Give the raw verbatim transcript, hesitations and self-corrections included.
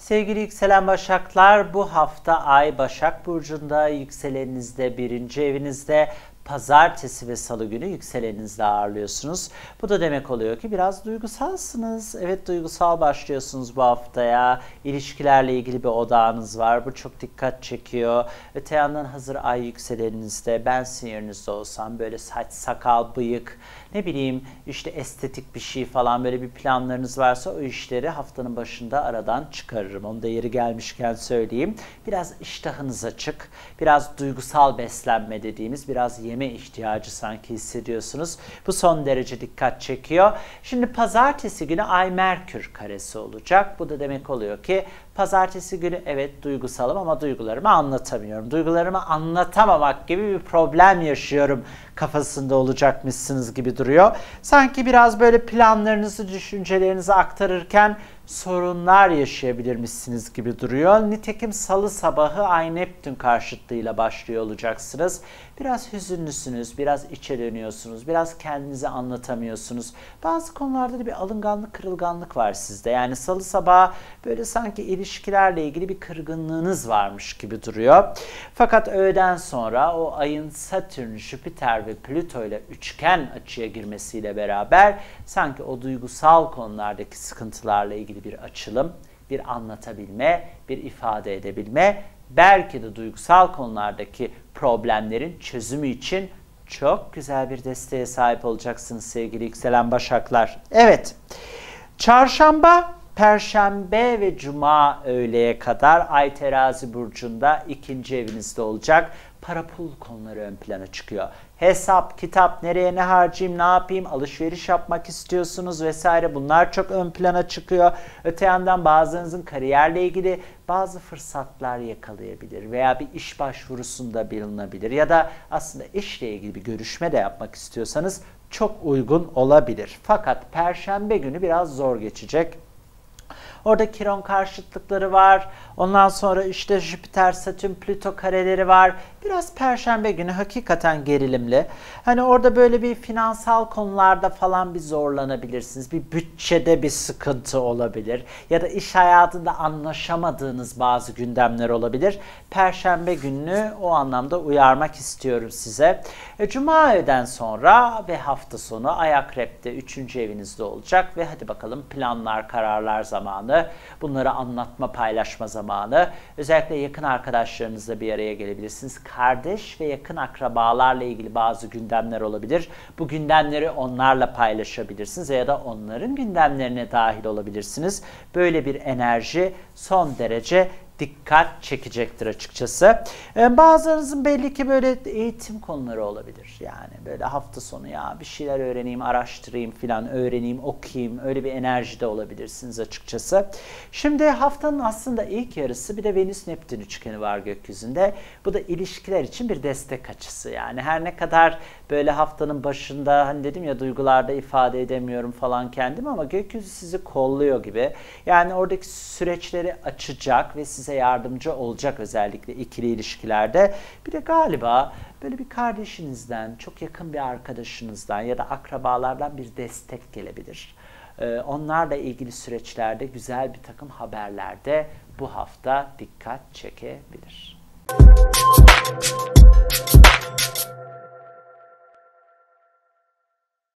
Sevgili yükselen Başaklar, bu hafta Ay Başak Burcu'nda, yükselenizde birinci evinizde, Pazartesi ve Salı günü yükselenizde ağırlıyorsunuz. Bu da demek oluyor ki biraz duygusalsınız. Evet, duygusal başlıyorsunuz bu haftaya. İlişkilerle ilgili bir odağınız var. Bu çok dikkat çekiyor. Öte yandan hazır Ay yükselenizde, ben sizin yerinizde olsam böyle saç, sakal, bıyık, ne bileyim işte estetik bir şey falan, böyle bir planlarınız varsa o işleri haftanın başında aradan çıkarırım. Onu da yeri gelmişken söyleyeyim. Biraz iştahınız açık, biraz duygusal beslenme dediğimiz, biraz yeme ihtiyacı sanki hissediyorsunuz. Bu son derece dikkat çekiyor. Şimdi pazartesi günü Ay Merkür karesi olacak. Bu da demek oluyor ki pazartesi günü evet duygusalım ama duygularımı anlatamıyorum. Duygularımı anlatamamak gibi bir problem yaşıyorum kafasında olacakmışsınız gibi duruyor. Sanki biraz böyle planlarınızı, düşüncelerinizi aktarırken sorunlar yaşayabilirmişsiniz gibi duruyor. Nitekim Salı sabahı Ay Neptün karşıtlığıyla başlıyor olacaksınız. Biraz hüzünlüsünüz, biraz içe dönüyorsunuz, biraz kendinizi anlatamıyorsunuz. Bazı konularda da bir alınganlık, kırılganlık var sizde. Yani Salı sabahı böyle sanki ilişkilerle ilgili bir kırgınlığınız varmış gibi duruyor. Fakat öğleden sonra o Ay'ın Satürn, Jüpiter ve Plüto ile üçgen açıya girmesiyle beraber sanki o duygusal konulardaki sıkıntılarla ilgili bir açılım, bir anlatabilme, bir ifade edebilme, belki de duygusal konulardaki problemlerin çözümü için çok güzel bir desteğe sahip olacaksınız sevgili yükselen Başaklar. Evet, Çarşamba, Perşembe ve Cuma öğleye kadar Ay Terazi Burcu'nda ikinci evinizde olacak. Para pul konuları ön plana çıkıyor. Hesap, kitap, nereye ne harcayayım, ne yapayım, alışveriş yapmak istiyorsunuz vesaire, bunlar çok ön plana çıkıyor. Öte yandan bazılarınızın kariyerle ilgili bazı fırsatlar yakalayabilir veya bir iş başvurusunda bulunabilir ya da aslında işle ilgili bir görüşme de yapmak istiyorsanız çok uygun olabilir. Fakat Perşembe günü biraz zor geçecek. Orada Kiron karşıtlıkları var. Ondan sonra işte Jüpiter, Satürn, Plüto kareleri var. Biraz Perşembe günü hakikaten gerilimli. Hani orada böyle bir finansal konularda falan bir zorlanabilirsiniz. Bir bütçede bir sıkıntı olabilir. Ya da iş hayatında anlaşamadığınız bazı gündemler olabilir. Perşembe gününü o anlamda uyarmak istiyorum size. E, Cuma öğleden sonra ve hafta sonu Ay Akrep'te üçüncü evinizde olacak. Ve hadi bakalım planlar, kararlar zamanı. Bunları anlatma, paylaşma zamanı. Özellikle yakın arkadaşlarınızla bir araya gelebilirsiniz. Kardeş ve yakın akrabalarla ilgili bazı gündemler olabilir. Bu gündemleri onlarla paylaşabilirsiniz ya da onların gündemlerine dahil olabilirsiniz. Böyle bir enerji son derece dikkat çekecektir açıkçası. Ee, bazılarınızın belli ki böyle eğitim konuları olabilir. Yani böyle hafta sonu ya bir şeyler öğreneyim, araştırayım filan, öğreneyim, okuyayım. Öyle bir enerjide olabilirsiniz açıkçası. Şimdi haftanın aslında ilk yarısı bir de Venüs-Neptün üçgeni var gökyüzünde. Bu da ilişkiler için bir destek açısı. Yani her ne kadar böyle haftanın başında hani dedim ya duygularda ifade edemiyorum falan kendimi ama gökyüzü sizi kolluyor gibi. Yani oradaki süreçleri açacak ve size yardımcı olacak özellikle ikili ilişkilerde. Bir de galiba böyle bir kardeşinizden, çok yakın bir arkadaşınızdan ya da akrabalardan bir destek gelebilir. Ee, onlarla ilgili süreçlerde güzel bir takım haberlerde bu hafta dikkat çekebilir.